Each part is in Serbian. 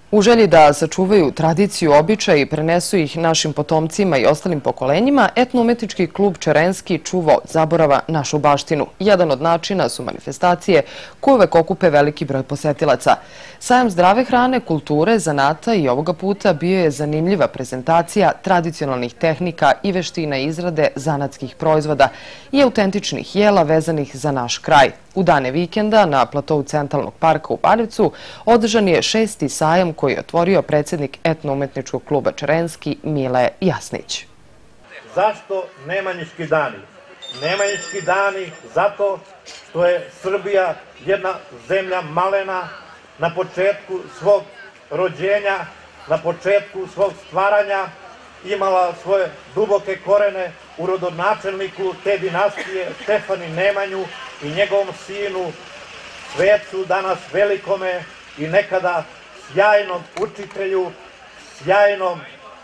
U želji da sačuvaju tradiciju, običaj i prenesu ih našim potomcima i ostalim pokolenjima, etno-umetnički klub Čerenski Čuvo zaborava našu baštinu. Jedan od načina su manifestacije koje uvek okupe veliki broj posetilaca. Sajam zdrave hrane, kulture, zanata i ovoga puta bio je zanimljiva prezentacija tradicionalnih tehnika i veština izrade zanatskih proizvoda i autentičnih jela vezanih za naš kraj. U dane vikenda na platovu Centralnog parka u Baljevcu održan je 6. sajam koji je otvorio predsjednik etno-umetničkog kluba Čerenski Mile Jasnić. Zašto Nemanjički dani? Nemanjički dani zato što je Srbija jedna zemlja malena na početku svog rođenja, na početku svog stvaranja, imala svoje duboke korene u rodonačelniku te dinastije Stefanu Nemanju i njegovom sinu, svecu danas velikome i nekada sjajnom učitelju, sjajnom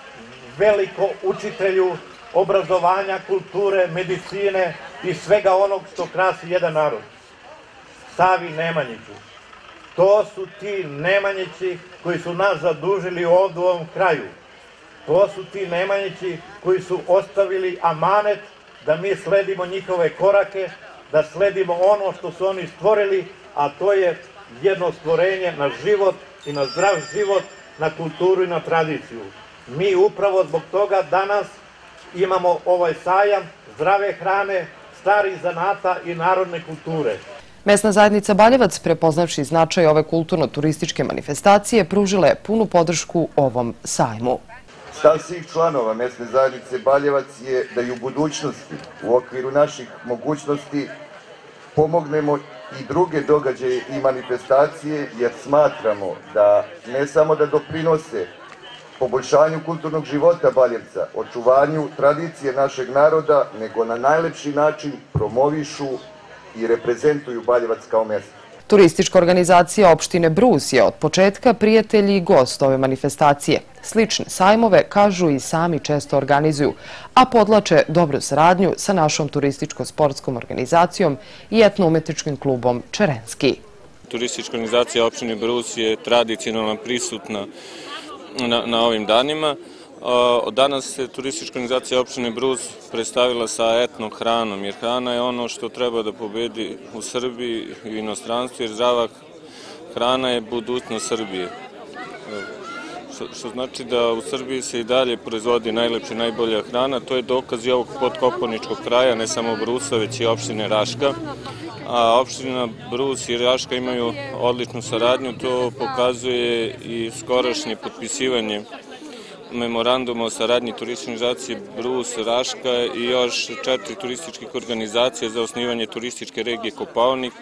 veliko učitelju obrazovanja, kulture, medicine i svega onog što krasi jedan narod. Savi Nemanjiću. To su ti Nemanjići koji su nas zadužili ovdje u ovom kraju. To su ti Nemanjići koji su ostavili amanet da mi sledimo njihove korake, da sledimo ono što su oni stvorili, a to je jedno stvorenje na život i na zdrav život, na kulturu i na tradiciju. Mi upravo zbog toga danas imamo ovaj sajam zdrave hrane, starih zanata i narodne kulture. Mesna zajednica Baljevac, prepoznavši značaj ove kulturno-turističke manifestacije, pružila je punu podršku ovom sajmu. Stav svih članova Mesne zajednice Baljevac je da i u budućnosti, u okviru naših mogućnosti, pomognemo i druge događaje i manifestacije, jer smatramo da ne samo da doprinose poboljšanju kulturnog života Baljevca, očuvanju tradicije našeg naroda, nego na najlepši način promovišu i reprezentuju Baljevac kao mesto. Turistička organizacija opštine Brus je od početka prijatelj i gost ove manifestacije. Slične sajmove, kažu, i sami često organizuju, a podlače dobru saradnju sa našom turističko-sportskom organizacijom i etno-umetničkim klubom Čerenski. Turistička organizacija opštine Brus je tradicionalno prisutna na ovim danima. Danas se turistička organizacija opštine Brus predstavila sa etno hranom, jer hrana je ono što treba da pobedi u Srbiji i u inostranstvu, jer zdrava hrana je budućnost Srbije. Što znači da u Srbiji se i dalje proizvodi najlepša i najbolja hrana. To je dokaz i ovog podkopaoničkog kraja, ne samo Brusa, već i opštine Raška. A opština Brus i Raška imaju odličnu saradnju, to pokazuje i skorašnje potpisivanje memoranduma o saradnji turističke organizacije Brus, Raška i još 4 turističkih organizacija za osnivanje turističke regije Kopaonik.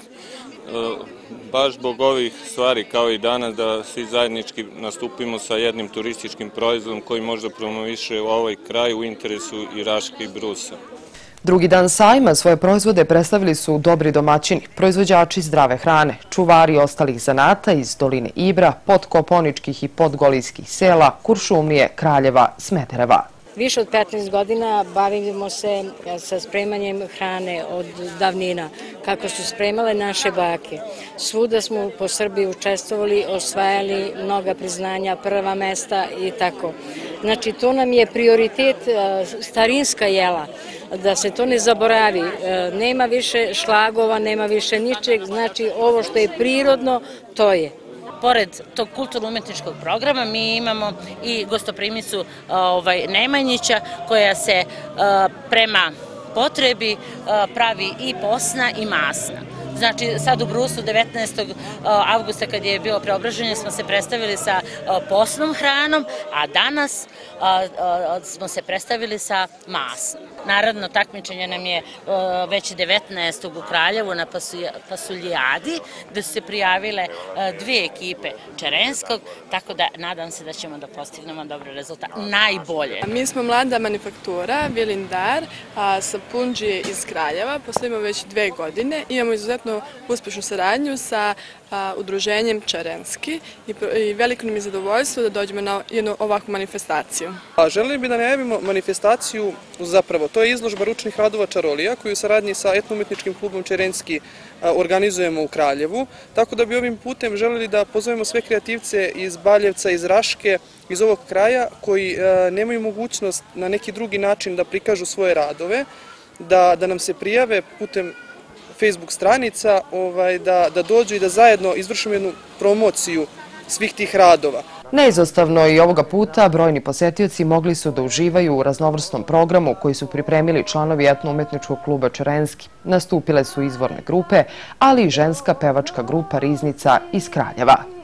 Baš zbog ovih stvari, kao i danas, da svi zajednički nastupimo sa jednim turističkim proizvodom koji možda promoviše ovaj kraj u interesu i Raške i Brusa. Drugi dan sajma svoje proizvode predstavili su dobri domaćini, proizvođači zdrave hrane, čuvari ostalih zanata iz doline Ibra, podkopaoničkih i podgolijskih sela, Kuršumlije, Kraljeva, Smedereva. Više od 15 godina bavimo se sa spremanjem hrane od davnina, kako su spremale naše bake. Svuda smo po Srbiji učestvovali, osvajali mnoga priznanja, prva mesta i tako. Znači, to nam je prioritet, starinska jela, da se to ne zaboravi. Nema više šlagova, nema više ničeg, znači ovo što je prirodno, to je. Pored tog kulturno-umetničkog programa mi imamo i gostoprimicu Nemanjića koja se prema potrebi pravi i posna i masna. Znači, sad u Brusu 19. avgusta kad je bilo preobraženje smo se predstavili sa posnom hranom, a danas smo se predstavili sa masnom. Naravno, takmičenje nam je već 19. u Kraljevu na Pasuljadi, gde su se prijavile 2 ekipe Čerenskog, tako da nadam se da ćemo da postignemo dobre rezultate. Najbolje. Mi smo mlada manufaktura, Vilindar, sa Punđije iz Kraljeva. Posle imamo već 2 godine. Imamo izuzetno uspešnu saradnju sa udruženjem Čerenski i veliko nam je zadovoljstvo da dođemo na jednu ovakvu manifestaciju. Želeli bi da najavimo manifestaciju, zapravo To je izložba ručnih radova čarolija koju u saradnji sa etno-umetničkim klubom Čerenski organizujemo u Kraljevu. Tako da bi ovim putem želeli da pozovemo sve kreativce iz Baljevca, iz Raške, iz ovog kraja koji nemaju mogućnost na neki drugi način da prikažu svoje radove, da nam se prijave putem Facebook stranica, da dođu i da zajedno izvršimo jednu promociju svih tih radova. Neizostavno i ovoga puta brojni posetioci mogli su da uživaju u raznovrsnom programu koji su pripremili članovi etno-umetničkog kluba Čerenski. Nastupile su izvorne grupe, ali i ženska pevačka grupa Riznica iz Kraljeva.